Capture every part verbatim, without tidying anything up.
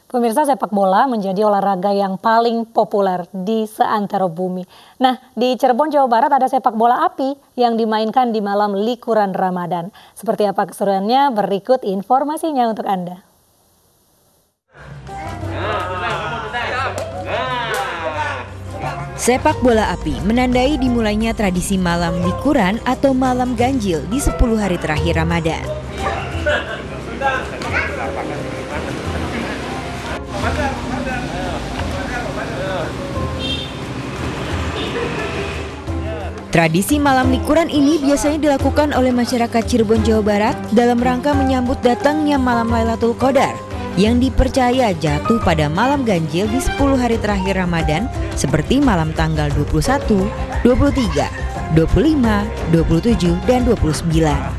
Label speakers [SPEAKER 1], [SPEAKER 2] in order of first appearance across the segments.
[SPEAKER 1] Pemirsa, sepak bola menjadi olahraga yang paling populer di seantero bumi. Nah, di Cirebon, Jawa Barat ada sepak bola api yang dimainkan di malam likuran Ramadan. Seperti apa keseruannya? Berikut informasinya untuk Anda.
[SPEAKER 2] Sepak bola api menandai dimulainya tradisi malam likuran atau malam ganjil di sepuluh hari terakhir Ramadan. Tradisi malam likuran ini biasanya dilakukan oleh masyarakat Cirebon, Jawa Barat dalam rangka menyambut datangnya malam Lailatul Qadar yang dipercaya jatuh pada malam ganjil di sepuluh hari terakhir Ramadan seperti malam tanggal dua puluh satu, dua puluh tiga, dua puluh lima, dua puluh tujuh, dan dua puluh sembilan.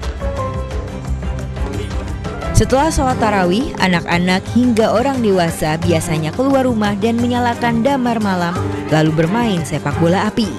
[SPEAKER 2] Setelah sholat tarawih, anak-anak hingga orang dewasa biasanya keluar rumah dan menyalakan damar malam lalu bermain sepak bola api.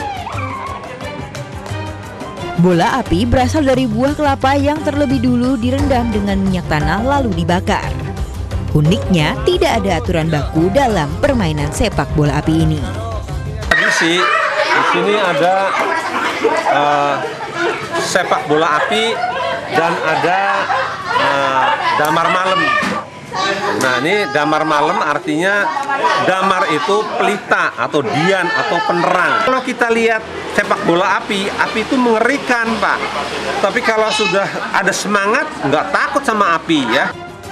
[SPEAKER 2] Bola api berasal dari buah kelapa yang terlebih dulu direndam dengan minyak tanah lalu dibakar. Uniknya, tidak ada aturan baku dalam permainan sepak bola api ini.
[SPEAKER 3] Tradisi di sini ada uh, sepak bola api dan ada uh, damar malam. Nah, ini damar malam artinya damar itu pelita atau dian atau penerang. Kalau kita lihat sepak bola api, api itu mengerikan, Pak. Tapi kalau sudah ada semangat, nggak takut sama api ya.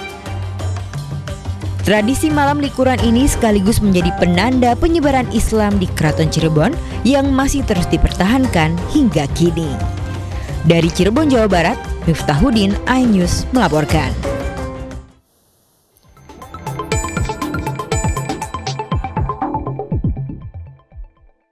[SPEAKER 2] Tradisi malam likuran ini sekaligus menjadi penanda penyebaran Islam di Keraton Cirebon yang masih terus dipertahankan hingga kini. Dari Cirebon, Jawa Barat, Miftahudin, iNews melaporkan.